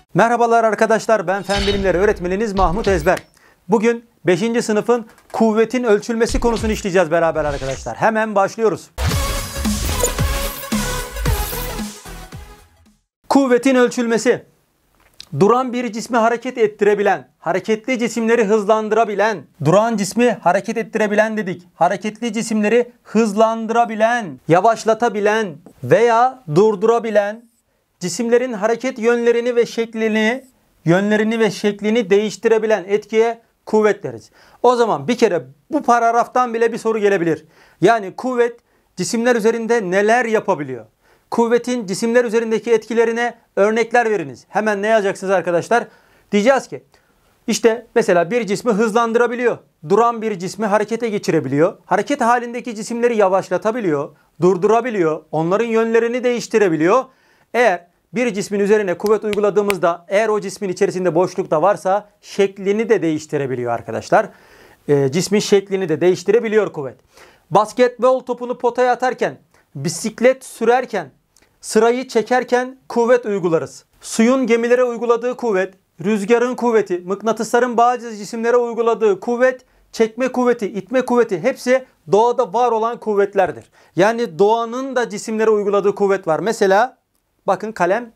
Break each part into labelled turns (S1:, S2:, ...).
S1: Merhabalar arkadaşlar, ben Fen Bilimleri öğretmeniniz Mahmut Ezber. Bugün 5. sınıfın kuvvetin ölçülmesi konusunu işleyeceğiz beraber arkadaşlar. Hemen başlıyoruz. Kuvvetin ölçülmesi. Duran bir cismi hareket ettirebilen, hareketli cisimleri hızlandırabilen, duran cismi hareket ettirebilen dedik. Hareketli cisimleri hızlandırabilen, yavaşlatabilen veya durdurabilen cisimlerin hareket yönlerini ve şeklini değiştirebilen etkiye kuvvet deriz. O zaman bir kere bu paragraftan bile bir soru gelebilir. Yani kuvvet cisimler üzerinde neler yapabiliyor? Kuvvetin cisimler üzerindeki etkilerine örnekler veriniz. Hemen ne yazacaksınız arkadaşlar? Diyeceğiz ki işte mesela bir cismi hızlandırabiliyor. Duran bir cismi harekete geçirebiliyor. Hareket halindeki cisimleri yavaşlatabiliyor, durdurabiliyor. Onların yönlerini değiştirebiliyor. Eğer bir cismin üzerine kuvvet uyguladığımızda eğer o cismin içerisinde boşluk da varsa şeklini de değiştirebiliyor arkadaşlar. Cismin şeklini de değiştirebiliyor kuvvet. Basketbol topunu potaya atarken, bisiklet sürerken, sırayı çekerken kuvvet uygularız. Suyun gemilere uyguladığı kuvvet, rüzgarın kuvveti, mıknatısların bazı cisimlere uyguladığı kuvvet, çekme kuvveti, itme kuvveti hepsi doğada var olan kuvvetlerdir. Yani doğanın da cisimlere uyguladığı kuvvet var. Mesela bakın kalem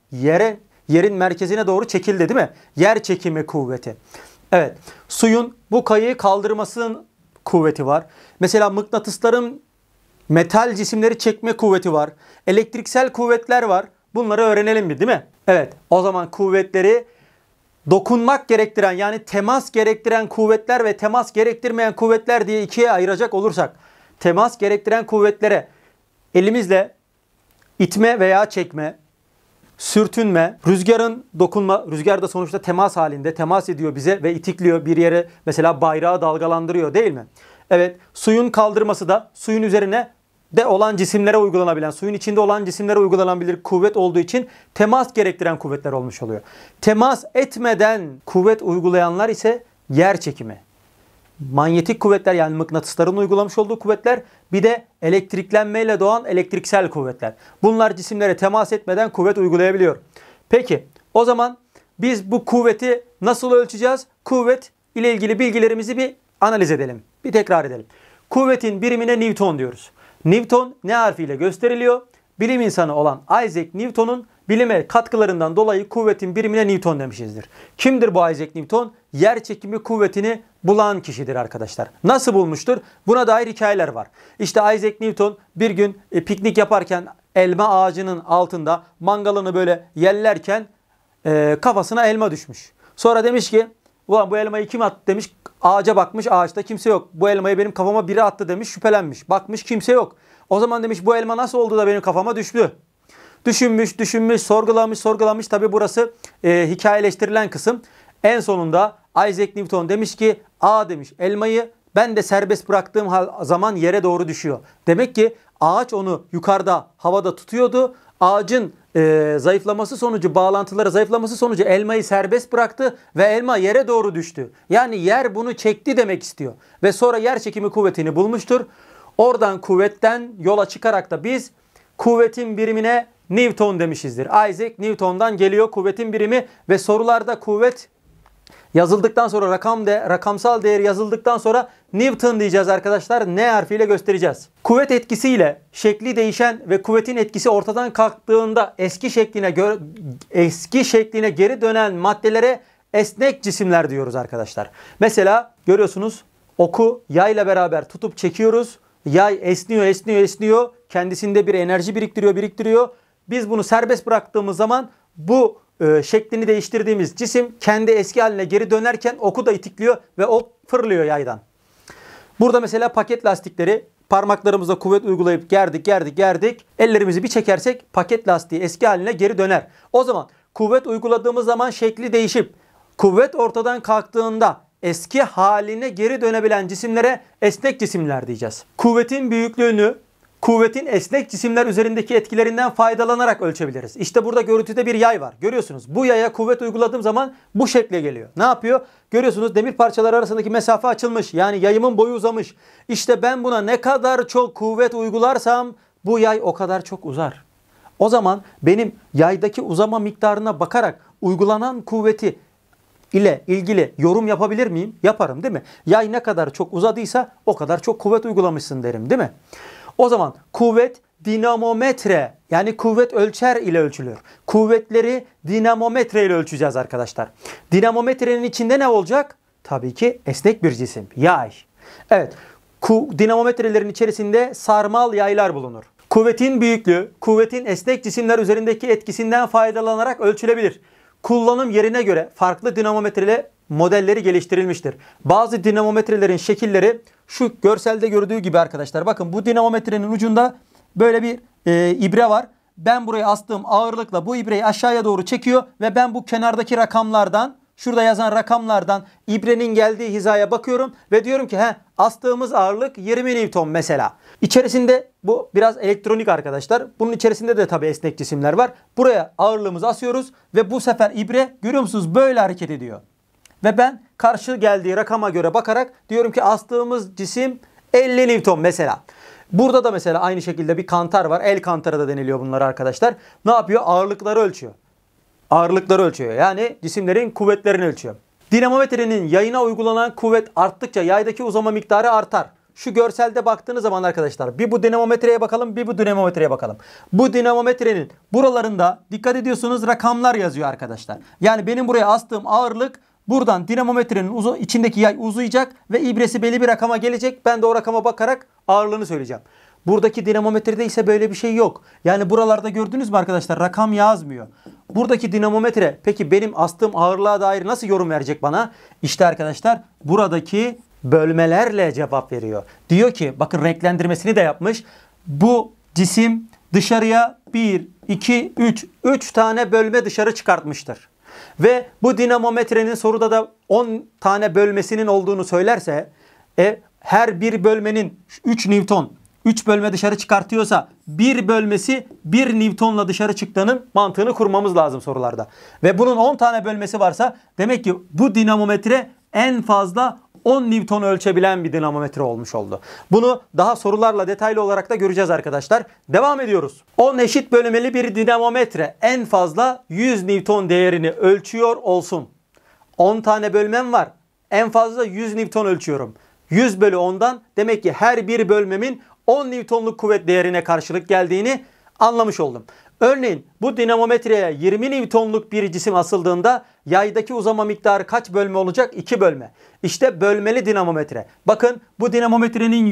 S1: yerin merkezine doğru çekildi değil mi? Yer çekimi kuvveti. Evet. Suyun bu kayığı kaldırmasının kuvveti var. Mesela mıknatısların metal cisimleri çekme kuvveti var. Elektriksel kuvvetler var. Bunları öğrenelim mi değil mi? Evet. O zaman kuvvetleri dokunmak gerektiren yani temas gerektiren kuvvetler ve temas gerektirmeyen kuvvetler diye ikiye ayıracak olursak temas gerektiren kuvvetlere elimizle itme veya çekme, sürtünme, rüzgarın dokunma, rüzgar da sonuçta temas halinde temas ediyor bize ve itikliyor bir yere, mesela bayrağı dalgalandırıyor değil mi? Evet, suyun kaldırması da suyun üzerine de olan cisimlere uygulanabilen, suyun içinde olan cisimlere uygulanabilir kuvvet olduğu için temas gerektiren kuvvetler olmuş oluyor. Temas etmeden kuvvet uygulayanlar ise yer çekimi. Manyetik kuvvetler yani mıknatısların uygulamış olduğu kuvvetler, bir de elektriklenmeyle doğan elektriksel kuvvetler. Bunlar cisimlere temas etmeden kuvvet uygulayabiliyor. Peki o zaman biz bu kuvveti nasıl ölçeceğiz? Kuvvet ile ilgili bilgilerimizi bir analiz edelim. Bir tekrar edelim. Kuvvetin birimine Newton diyoruz. Newton ne harfiyle gösteriliyor? Bilim insanı olan Isaac Newton'un bilime katkılarından dolayı kuvvetin birimine Newton demişizdir. Kimdir bu Isaac Newton? Yer çekimi kuvvetini bulan kişidir arkadaşlar. Nasıl bulmuştur? Buna dair hikayeler var. İşte Isaac Newton bir gün piknik yaparken elma ağacının altında mangalını böyle yellerken kafasına elma düşmüş. Sonra demiş ki ulan bu elmayı kim attı demiş. Ağaca bakmış, ağaçta kimse yok. Bu elmayı benim kafama biri attı demiş, şüphelenmiş. Bakmış kimse yok. O zaman demiş bu elma nasıl oldu da benim kafama düştü? Düşünmüş, sorgulamış. Tabi burası hikayeleştirilen kısım. En sonunda Isaac Newton demiş ki demiş elmayı ben de serbest bıraktığım zaman yere doğru düşüyor. Demek ki ağaç onu yukarıda havada tutuyordu. Ağacın zayıflaması sonucu, bağlantıları zayıflaması sonucu elmayı serbest bıraktı ve elma yere doğru düştü. Yani yer bunu çekti demek istiyor. Ve sonra yer çekimi kuvvetini bulmuştur. Oradan kuvvetten yola çıkarak da biz kuvvetin birimine Newton demişizdir. Isaac Newton'dan geliyor kuvvetin birimi ve sorularda kuvvet yazıldıktan sonra rakamsal değer yazıldıktan sonra Newton diyeceğiz arkadaşlar. N harfiyle göstereceğiz. Kuvvet etkisiyle şekli değişen ve kuvvetin etkisi ortadan kalktığında eski şekline geri dönen maddelere esnek cisimler diyoruz arkadaşlar. Mesela görüyorsunuz oku yayla beraber tutup çekiyoruz. Yay esniyor. Kendisinde bir enerji biriktiriyor. Biz bunu serbest bıraktığımız zaman bu şeklini değiştirdiğimiz cisim kendi eski haline geri dönerken oku da itikliyor ve ok fırlıyor yaydan. Burada mesela paket lastikleri parmaklarımızla kuvvet uygulayıp gerdik. Ellerimizi bir çekersek paket lastiği eski haline geri döner. O zaman kuvvet uyguladığımız zaman şekli değişip kuvvet ortadan kalktığında eski haline geri dönebilen cisimlere esnek cisimler diyeceğiz. Kuvvetin büyüklüğünü kuvvetin esnek cisimler üzerindeki etkilerinden faydalanarak ölçebiliriz. İşte burada görüntüde bir yay var. Görüyorsunuz bu yaya kuvvet uyguladığım zaman bu şekle geliyor. Ne yapıyor? Görüyorsunuz demir parçaları arasındaki mesafe açılmış. Yani yayımın boyu uzamış. İşte ben buna ne kadar çok kuvvet uygularsam bu yay o kadar çok uzar. O zaman benim yaydaki uzama miktarına bakarak uygulanan kuvveti ile ilgili yorum yapabilir miyim? Yaparım değil mi? Yay ne kadar çok uzadıysa o kadar çok kuvvet uygulamışsın derim değil mi? O zaman kuvvet dinamometre yani kuvvet ölçer ile ölçülür. Kuvvetleri dinamometre ile ölçeceğiz arkadaşlar. Dinamometrenin içinde ne olacak? Tabii ki esnek bir cisim. Yay. Evet. Dinamometrelerin içerisinde sarmal yaylar bulunur. Kuvvetin büyüklüğü, kuvvetin esnek cisimler üzerindeki etkisinden faydalanarak ölçülebilir. Kullanım yerine göre farklı dinamometre modelleri geliştirilmiştir. Bazı dinamometrelerin şekilleri şu görselde gördüğü gibi arkadaşlar. Bakın bu dinamometrenin ucunda böyle bir ibre var. Ben buraya astığım ağırlıkla bu ibreyi aşağıya doğru çekiyor ve ben bu kenardaki rakamlardan, şurada yazan rakamlardan ibrenin geldiği hizaya bakıyorum ve diyorum ki astığımız ağırlık 20 Newton mesela. İçerisinde bu biraz elektronik arkadaşlar. Bunun içerisinde de tabii esnek cisimler var. Buraya ağırlığımızı asıyoruz ve bu sefer ibre görüyor musunuz böyle hareket ediyor. Ve ben karşı geldiği rakama göre bakarak diyorum ki astığımız cisim 50 Newton mesela. Burada da mesela aynı şekilde bir kantar var. El kantarı da deniliyor bunlar arkadaşlar. Ne yapıyor? Ağırlıkları ölçüyor. Ağırlıkları ölçüyor. Yani cisimlerin kuvvetlerini ölçüyor. Dinamometrenin yayına uygulanan kuvvet arttıkça yaydaki uzama miktarı artar. Şu görselde baktığınız zaman arkadaşlar bir bu dinamometreye bakalım, bir bu dinamometreye bakalım. Bu dinamometrenin buralarında dikkat ediyorsunuz rakamlar yazıyor arkadaşlar. Yani benim buraya astığım ağırlık buradan dinamometrenin içindeki yay uzayacak ve ibresi belli bir rakama gelecek. Ben de o rakama bakarak ağırlığını söyleyeceğim. Buradaki dinamometrede ise böyle bir şey yok. Yani buralarda gördünüz mü arkadaşlar rakam yazmıyor. Buradaki dinamometre peki benim astığım ağırlığa dair nasıl yorum verecek bana? İşte arkadaşlar buradaki bölmelerle cevap veriyor. Diyor ki bakın renklendirmesini de yapmış. Bu cisim dışarıya 1, 2, 3 tane bölme dışarı çıkartmıştır. Ve bu dinamometrenin soruda da 10 tane bölmesinin olduğunu söylerse her bir bölmenin 3 Newton 3 bölme dışarı çıkartıyorsa bir bölmesi 1 Newton'la dışarı çıktığının mantığını kurmamız lazım sorularda. Ve bunun 10 tane bölmesi varsa demek ki bu dinamometre en fazla 10 Newton ölçebilen bir dinamometre olmuş oldu. Bunu daha sorularla detaylı olarak da göreceğiz arkadaşlar. Devam ediyoruz. 10 eşit bölmeli bir dinamometre en fazla 100 Newton değerini ölçüyor olsun. 10 tane bölmem var. En fazla 100 Newton ölçüyorum. 100 bölü 10'dan demek ki her bir bölmemin 10 Newton'luk kuvvet değerine karşılık geldiğini anlamış oldum. Örneğin bu dinamometreye 20 Newton'luk bir cisim asıldığında yaydaki uzama miktarı kaç bölme olacak? 2 bölme. İşte bölmeli dinamometre. Bakın bu dinamometrenin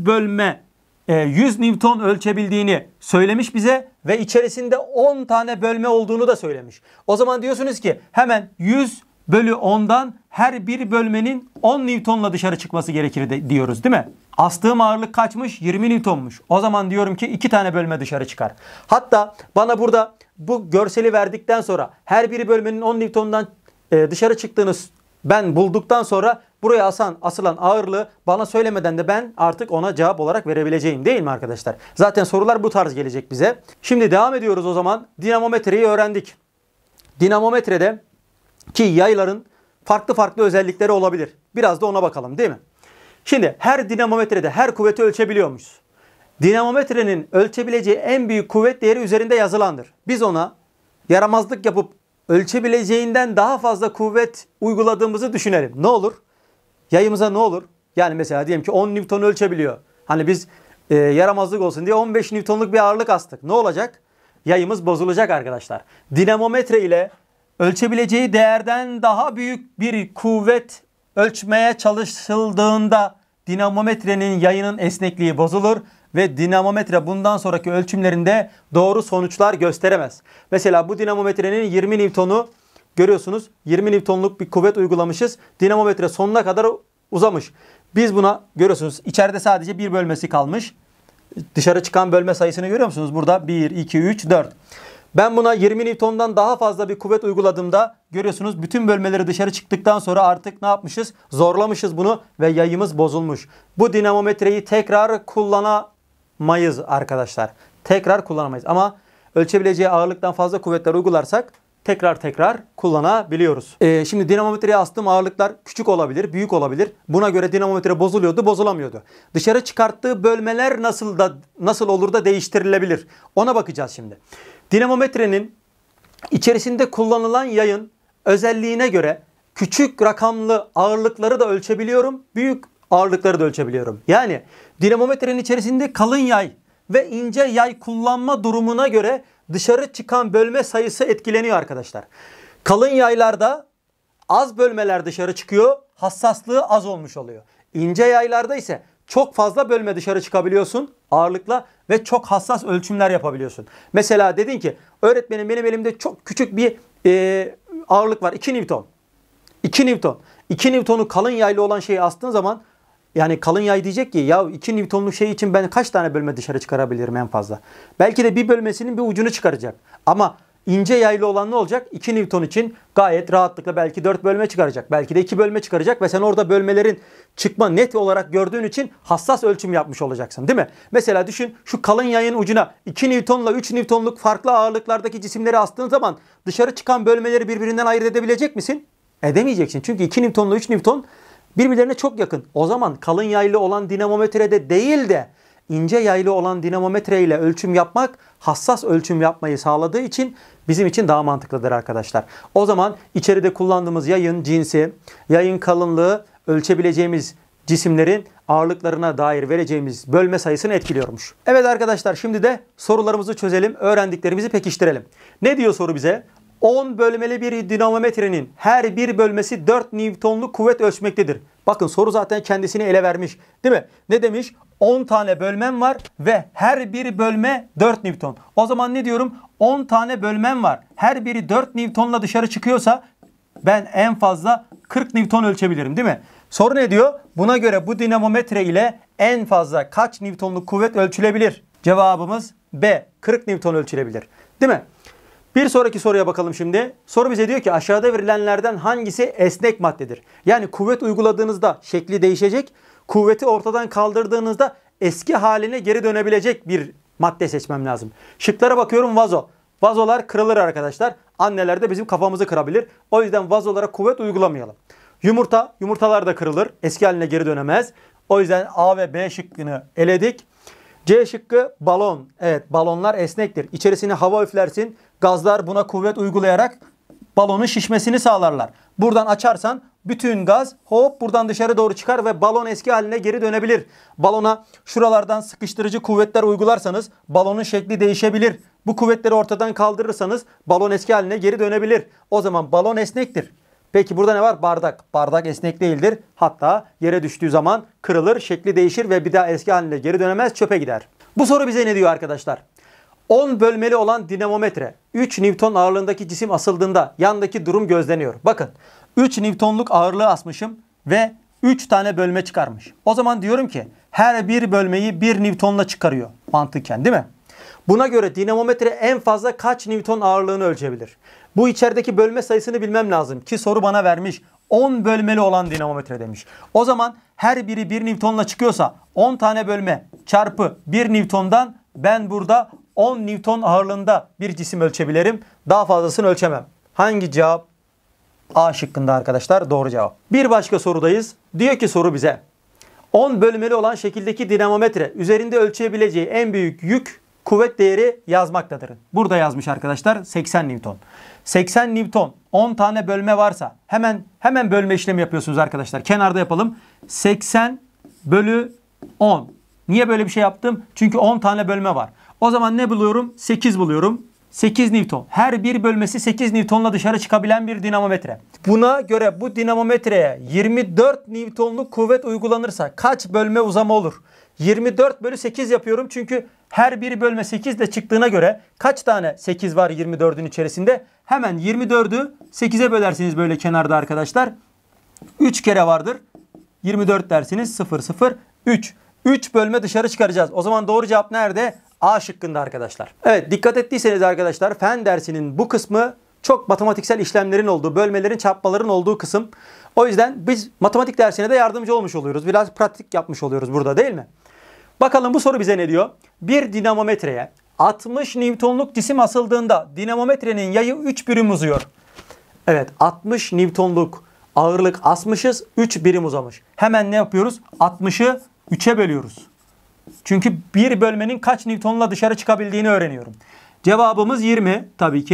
S1: 100 Newton ölçebildiğini söylemiş bize ve içerisinde 10 tane bölme olduğunu da söylemiş. O zaman diyorsunuz ki hemen 100 bölü 10'dan her bir bölmenin 10 Newton'la dışarı çıkması gerekir diyoruz değil mi? Astığım ağırlık kaçmış? 20 Newton'muş. O zaman diyorum ki 2 tane bölme dışarı çıkar. Hatta bana burada bu görseli verdikten sonra her bir bölmenin 10 Newton'dan dışarı çıktığını ben bulduktan sonra buraya asılan ağırlığı bana söylemeden de ben artık ona cevap olarak verebileceğim değil mi arkadaşlar? Zaten sorular bu tarz gelecek bize. Şimdi devam ediyoruz o zaman. Dinamometreyi öğrendik. Dinamometrede ki yayların farklı özellikleri olabilir. Biraz da ona bakalım değil mi? Şimdi her dinamometrede her kuvveti ölçebiliyor muyuz? Dinamometrenin ölçebileceği en büyük kuvvet değeri üzerinde yazılandır. Biz ona yaramazlık yapıp ölçebileceğinden daha fazla kuvvet uyguladığımızı düşünelim. Ne olur? Yayımıza ne olur? Yani mesela diyelim ki 10 Newton ölçebiliyor. Hani biz yaramazlık olsun diye 15 Newton'luk bir ağırlık astık. Ne olacak? Yayımız bozulacak arkadaşlar. Dinamometre ile ölçebileceği değerden daha büyük bir kuvvet ölçmeye çalışıldığında dinamometrenin yayının esnekliği bozulur ve dinamometre bundan sonraki ölçümlerinde doğru sonuçlar gösteremez. Mesela bu dinamometrenin 20 Newton'u görüyorsunuz. 20 Newton'luk bir kuvvet uygulamışız. Dinamometre sonuna kadar uzamış. Biz buna görüyorsunuz içeride sadece bir bölmesi kalmış. Dışarı çıkan bölme sayısını görüyor musunuz? Burada 1, 2, 3, 4. Ben buna 20 Newton'dan daha fazla bir kuvvet uyguladığımda görüyorsunuz bütün bölmeleri dışarı çıktıktan sonra artık ne yapmışız? Zorlamışız bunu ve yayımız bozulmuş. Bu dinamometreyi tekrar kullanamayız arkadaşlar. Tekrar kullanamayız ama ölçebileceği ağırlıktan fazla kuvvetler uygularsak tekrar kullanabiliyoruz. Şimdi dinamometreye astığım ağırlıklar küçük olabilir, büyük olabilir. Buna göre dinamometre bozuluyordu, bozulamıyordu. Dışarı çıkarttığı bölmeler nasıl olur da değiştirilebilir? Ona bakacağız şimdi. Dinamometrenin İçerisinde kullanılan yayın özelliğine göre küçük rakamlı ağırlıkları da ölçebiliyorum, büyük ağırlıkları da ölçebiliyorum. Yani dinamometrenin içerisinde kalın yay ve ince yay kullanma durumuna göre dışarı çıkan bölme sayısı etkileniyor arkadaşlar. Kalın yaylarda az bölmeler dışarı çıkıyor, hassaslığı az olmuş oluyor. İnce yaylarda ise çok fazla bölme dışarı çıkabiliyorsun ağırlıkla ve çok hassas ölçümler yapabiliyorsun. Mesela dedin ki öğretmenim benim elimde çok küçük bir ağırlık var, 2 Newton. 2 Newton. 2 Newton'u kalın yaylı olan şeyi astığın zaman, yani kalın yay diyecek ki ya 2 Newton'luk şey için ben kaç tane bölme dışarı çıkarabilirim en fazla? Belki de bir bölmesinin bir ucunu çıkaracak. Ama ince yaylı olan ne olacak? 2 Newton için gayet rahatlıkla belki 4 bölme çıkaracak. Belki de 2 bölme çıkaracak ve sen orada bölmelerin çıkma net olarak gördüğün için hassas ölçüm yapmış olacaksın, değil mi? Mesela düşün, şu kalın yayın ucuna 2 Newton'la 3 Newton'luk farklı ağırlıklardaki cisimleri astığın zaman dışarı çıkan bölmeleri birbirinden ayırt edebilecek misin? Edemeyeceksin. Çünkü 2 Newton'la 3 Newton birbirlerine çok yakın. O zaman kalın yaylı olan dinamometrede değil de ince yaylı olan dinamometre ile ölçüm yapmak hassas ölçüm yapmayı sağladığı için bizim için daha mantıklıdır arkadaşlar. O zaman içeride kullandığımız yayın cinsi, yayın kalınlığı ölçebileceğimiz cisimlerin ağırlıklarına dair vereceğimiz bölme sayısını etkiliyormuş. Evet arkadaşlar, şimdi de sorularımızı çözelim, öğrendiklerimizi pekiştirelim. Ne diyor soru bize? 10 bölmeli bir dinamometrenin her bir bölmesi 4 Newton'luk kuvvet ölçmektedir. Bakın soru zaten kendisini ele vermiş, değil mi? Ne demiş? 10 tane bölmem var ve her bir bölme 4 Newton. O zaman ne diyorum? 10 tane bölmem var. Her biri 4 Newton'la dışarı çıkıyorsa ben en fazla 40 Newton ölçebilirim, değil mi? Soru ne diyor? Buna göre bu dinamometre ile en fazla kaç Newton'luk kuvvet ölçülebilir? Cevabımız B. 40 Newton ölçülebilir. Değil mi? Bir sonraki soruya bakalım şimdi. Soru bize diyor ki aşağıda verilenlerden hangisi esnek maddedir? Yani kuvvet uyguladığınızda şekli değişecek, kuvveti ortadan kaldırdığınızda eski haline geri dönebilecek bir madde seçmem lazım. Şıklara bakıyorum, vazo. Vazolar kırılır arkadaşlar. Anneler de bizim kafamızı kırabilir. O yüzden vazolara kuvvet uygulamayalım. Yumurta, yumurtalar da kırılır. Eski haline geri dönemez. O yüzden A ve B şıkkını eledik. C şıkkı balon. Evet, balonlar esnektir. İçerisine hava üflersin. Gazlar buna kuvvet uygulayarak balonun şişmesini sağlarlar. Buradan açarsan bütün gaz hop buradan dışarı doğru çıkar ve balon eski haline geri dönebilir. Balona şuralardan sıkıştırıcı kuvvetler uygularsanız balonun şekli değişebilir. Bu kuvvetleri ortadan kaldırırsanız balon eski haline geri dönebilir. O zaman balon esnektir. Peki burada ne var? Bardak. Bardak esnek değildir. Hatta yere düştüğü zaman kırılır, şekli değişir ve bir daha eski haline geri dönemez, çöpe gider. Bu soru bize ne diyor arkadaşlar? 10 bölmeli olan dinamometre 3 Newton ağırlığındaki cisim asıldığında yandaki durum gözleniyor. Bakın 3 Newton'luk ağırlığı asmışım ve 3 tane bölme çıkarmış. O zaman diyorum ki her bir bölmeyi 1 Newton'la çıkarıyor mantıken, değil mi? Buna göre dinamometre en fazla kaç Newton ağırlığını ölçebilir? Bu içerideki bölme sayısını bilmem lazım ki soru bana vermiş. 10 bölmeli olan dinamometre demiş. O zaman her biri 1 Newton'la çıkıyorsa 10 tane bölme çarpı 1 Newton'dan ben burada 10 Newton ağırlığında bir cisim ölçebilirim. Daha fazlasını ölçemem. Hangi cevap? A şıkkında arkadaşlar doğru cevap. Bir başka sorudayız. Diyor ki soru bize 10 bölmeli olan şekildeki dinamometre üzerinde ölçebileceği en büyük yük kuvvet değeri yazmaktadır. Burada yazmış arkadaşlar 80 Newton. 80 Newton 10 tane bölme varsa hemen bölme işlemi yapıyorsunuz arkadaşlar. Kenarda yapalım. 80 bölü 10. Niye böyle bir şey yaptım? Çünkü 10 tane bölme var. O zaman ne buluyorum? 8 buluyorum. 8 Newton. Her bir bölmesi 8 Newton'la dışarı çıkabilen bir dinamometre. Buna göre bu dinamometreye 24 Newton'luk kuvvet uygulanırsa kaç bölme uzama olur? 24 bölü 8 yapıyorum çünkü her bir bölme 8 de çıktığına göre kaç tane 8 var 24'ün içerisinde? Hemen 24'ü 8'e bölersiniz böyle kenarda arkadaşlar. 3 kere vardır. 24 dersiniz 0 0 3. 3 bölme dışarı çıkaracağız. O zaman doğru cevap nerede? A şıkkında arkadaşlar. Evet, dikkat ettiyseniz arkadaşlar fen dersinin bu kısmı çok matematiksel işlemlerin olduğu, bölmelerin, çarpmaların olduğu kısım. O yüzden biz matematik dersine de yardımcı olmuş oluyoruz. Biraz pratik yapmış oluyoruz burada, değil mi? Bakalım bu soru bize ne diyor? Bir dinamometreye 60 Newton'luk cisim asıldığında dinamometrenin yayı 3 birim uzuyor. Evet, 60 Newton'luk ağırlık asmışız, 3 birim uzamış. Hemen ne yapıyoruz? 60'ı 3'e bölüyoruz. Çünkü bir bölmenin kaç Newton'la dışarı çıkabildiğini öğreniyorum. Cevabımız 20 tabii ki.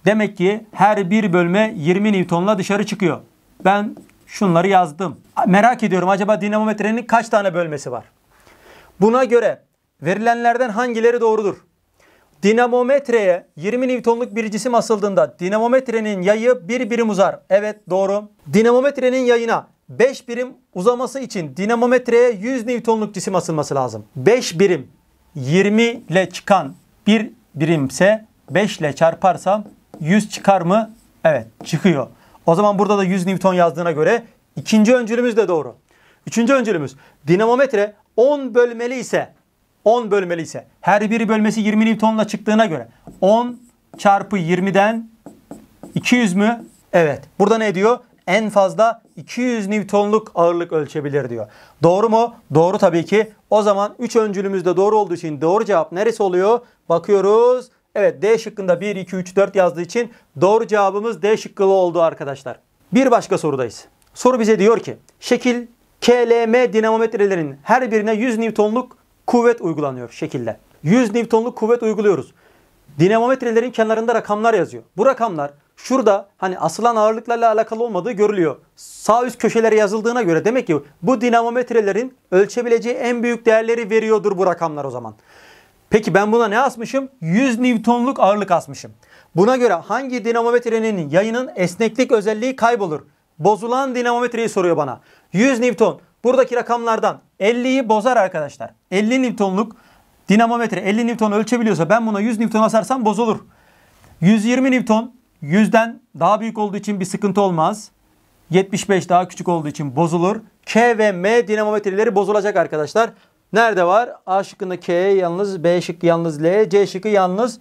S1: Demek ki her bir bölme 20 Newton'la dışarı çıkıyor. Ben şunları yazdım. Merak ediyorum, acaba dinamometrenin kaç tane bölmesi var? Buna göre verilenlerden hangileri doğrudur? Dinamometreye 20 Newton'luk bir cisim asıldığında dinamometrenin yayı 1 birim uzar. Evet, doğru. Dinamometrenin yayına 5 birim uzaması için dinamometreye 100 Newton'luk cisim asılması lazım. 5 birim 20 ile çıkan 1 birimse 5 ile çarparsam 100 çıkar mı? Evet, çıkıyor. O zaman burada da 100 Newton yazdığına göre ikinci öncülümüz de doğru. Üçüncü öncülümüz, dinamometre 10 bölmeli ise her biri bölmesi 20 Newton'la çıktığına göre 10 çarpı 20'den 200 mü? Evet. Burada ne diyor? En fazla 200 Newton'luk ağırlık ölçebilir diyor. Doğru mu? Doğru tabii ki. O zaman 3 öncülümüz de doğru olduğu için doğru cevap neresi oluyor? Bakıyoruz. Evet, D şıkkında 1, 2, 3, 4 yazdığı için doğru cevabımız D şıkkılı oldu arkadaşlar. Bir başka sorudayız. Soru bize diyor ki şekil KLM dinamometrelerin her birine 100 Newton'luk kuvvet uygulanıyor şekilde. 100 Newton'luk kuvvet uyguluyoruz. Dinamometrelerin kenarında rakamlar yazıyor. Bu rakamlar şurada hani asılan ağırlıklarla alakalı olmadığı görülüyor. Sağ üst köşelere yazıldığına göre demek ki bu dinamometrelerin ölçebileceği en büyük değerleri veriyordur bu rakamlar o zaman. Peki ben buna ne asmışım? 100 Newton'luk ağırlık asmışım. Buna göre hangi dinamometrenin yayının esneklik özelliği kaybolur? Bozulan dinamometreyi soruyor bana. 100 Newton. Buradaki rakamlardan 50'yi bozar arkadaşlar. 50 Newton'luk dinamometre 50 Newton ölçebiliyorsa ben buna 100 Newton asarsam bozulur. 120 Newton 100'den daha büyük olduğu için bir sıkıntı olmaz. 75 daha küçük olduğu için bozulur. K ve M dinamometreleri bozulacak arkadaşlar. Nerede var? A şıkkında K yalnız, B şıkkı yalnız L, C şıkkı yalnız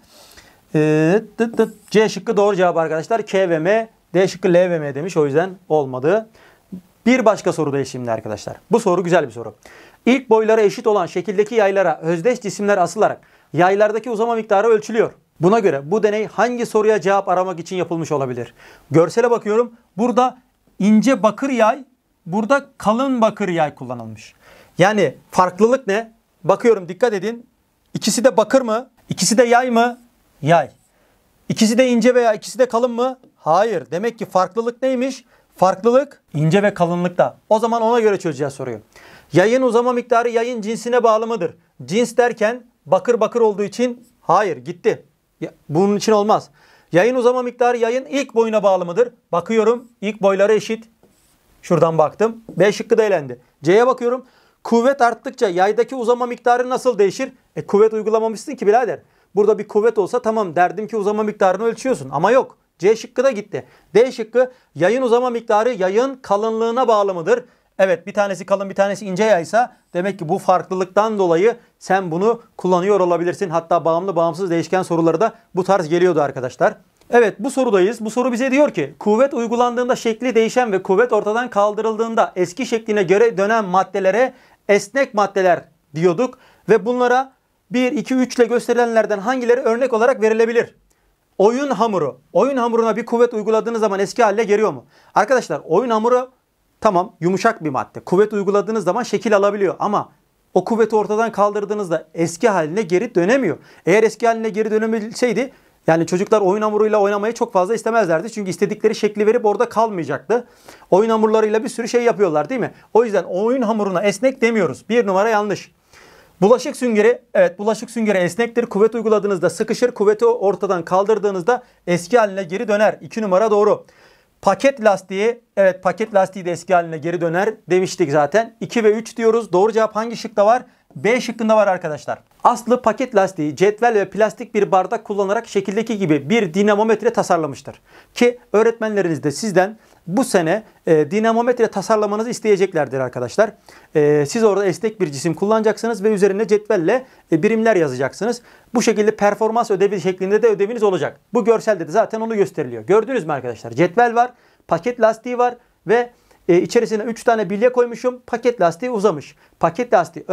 S1: C şıkkı doğru cevap arkadaşlar. K ve M, D şıkkı L ve M demiş. O yüzden olmadı. Bir başka sorudayız şimdi arkadaşlar. Bu soru güzel bir soru. İlk boyları eşit olan şekildeki yaylara özdeş cisimler asılarak yaylardaki uzama miktarı ölçülüyor. Buna göre bu deney hangi soruya cevap aramak için yapılmış olabilir? Görsele bakıyorum. Burada ince bakır yay, burada kalın bakır yay kullanılmış. Yani farklılık ne? Bakıyorum, dikkat edin. İkisi de bakır mı? İkisi de yay mı? Yay. İkisi de ince veya ikisi de kalın mı? Hayır. Demek ki farklılık neymiş? Farklılık ince ve kalınlıkta. O zaman ona göre çözeceğiz soruyu. Yayın uzama miktarı yayın cinsine bağlı mıdır? Cins derken bakır bakır olduğu için hayır, gitti. Bunun için olmaz. Yayın uzama miktarı yayın ilk boyuna bağlı mıdır? Bakıyorum, ilk boyları eşit. Şuradan baktım. B şıkkı da elendi. C'ye bakıyorum. Kuvvet arttıkça yaydaki uzama miktarı nasıl değişir? Kuvvet uygulamamışsın ki birader. Burada bir kuvvet olsa tamam derdim ki uzama miktarını ölçüyorsun. Ama yok. C şıkkı da gitti. D şıkkı yayın uzama miktarı yayın kalınlığına bağlı mıdır? Evet, bir tanesi kalın bir tanesi ince yaysa demek ki bu farklılıktan dolayı sen bunu kullanıyor olabilirsin. Hatta bağımlı bağımsız değişken soruları da bu tarz geliyordu arkadaşlar. Evet, bu sorudayız. Bu soru bize diyor ki kuvvet uygulandığında şekli değişen ve kuvvet ortadan kaldırıldığında eski şekline göre dönen maddelere esnek maddeler diyorduk. Ve bunlara 1, 2, 3 ile gösterilenlerden hangileri örnek olarak verilebilir? Oyun hamuru. Oyun hamuruna bir kuvvet uyguladığınız zaman eski haline geliyor mu? Arkadaşlar oyun hamuru tamam yumuşak bir madde. Kuvvet uyguladığınız zaman şekil alabiliyor ama o kuvveti ortadan kaldırdığınızda eski haline geri dönemiyor. Eğer eski haline geri dönebilseydi yani çocuklar oyun hamuruyla oynamayı çok fazla istemezlerdi. Çünkü istedikleri şekli verip orada kalmayacaktı. Oyun hamurlarıyla bir sürü şey yapıyorlar değil mi? O yüzden oyun hamuruna esnek demiyoruz. Bir numara yanlış. Bulaşık süngeri, evet bulaşık süngeri esnektir. Kuvvet uyguladığınızda sıkışır. Kuvveti ortadan kaldırdığınızda eski haline geri döner. 2 numara doğru. Paket lastiği, evet paket lastiği de eski haline geri döner demiştik zaten. 2 ve 3 diyoruz. Doğru cevap hangi şıkta var? B şıkkında var arkadaşlar. Aslı paket lastiği, cetvel ve plastik bir bardak kullanarak şekildeki gibi bir dinamometre tasarlamıştır. Ki öğretmenleriniz de sizden bu sene dinamometre tasarlamanızı isteyeceklerdir arkadaşlar. Siz orada esnek bir cisim kullanacaksınız ve üzerine cetvelle birimler yazacaksınız. Bu şekilde performans ödevi şeklinde de ödeviniz olacak. Bu görselde de zaten onu gösteriliyor. Gördünüz mü arkadaşlar? Cetvel var, paket lastiği var ve içerisine 3 tane bilye koymuşum. Paket lastiği uzamış. Paket lastiği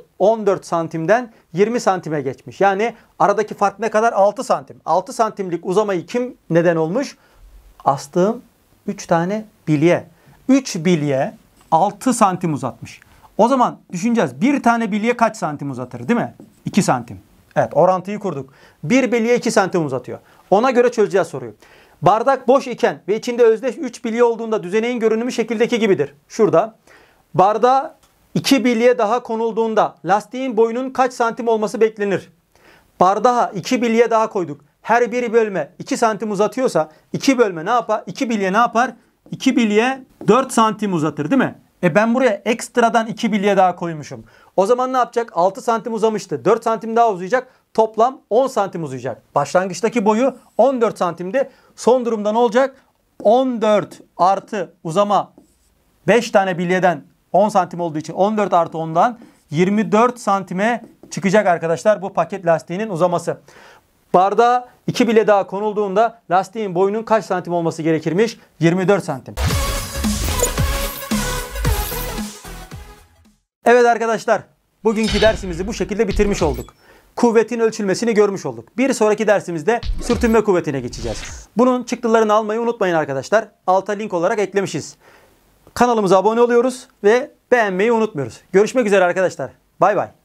S1: 14 santimden 20 santime geçmiş. Yani aradaki fark ne kadar? 6 santim. 6 santimlik uzamayı kim neden olmuş? Astığım 3 tane bilye. 3 bilye 6 santim uzatmış. O zaman düşüneceğiz. Bir tane bilye kaç santim uzatır değil mi? 2 santim. Evet, orantıyı kurduk. 1 bilye 2 santim uzatıyor. Ona göre çözeceğiz soruyu. Bardak boş iken ve içinde özdeş 3 bilye olduğunda düzeneğin görünümü şekildeki gibidir. Şurada. Bardağa 2 bilye daha konulduğunda lastiğin boyunun kaç santim olması beklenir? Bardağa 2 bilye daha koyduk. Her bir bölme 2 santim uzatıyorsa 2 bölme ne yapar? 2 bilye ne yapar? 2 bilye 4 santim uzatır değil mi? Ben buraya ekstradan 2 bilye daha koymuşum. O zaman ne yapacak? 6 santim uzamıştı. 4 santim daha uzayacak. Toplam 10 santim uzayacak. Başlangıçtaki boyu 14 santimdi. Son durumda ne olacak? 14 artı uzama 5 tane bilyeden 10 santim olduğu için 14 artı 10'dan 24 santime çıkacak arkadaşlar bu paket lastiğinin uzaması. Bardağa 2 bilye daha konulduğunda lastiğin boyunun kaç santim olması gerekirmiş? 24 santim. Evet arkadaşlar, bugünkü dersimizi bu şekilde bitirmiş olduk. Kuvvetin ölçülmesini görmüş olduk. Bir sonraki dersimizde sürtünme kuvvetine geçeceğiz. Bunun çıktılarını almayı unutmayın arkadaşlar. Alta link olarak eklemişiz. Kanalımıza abone oluyoruz ve beğenmeyi unutmuyoruz. Görüşmek üzere arkadaşlar. Bay bay.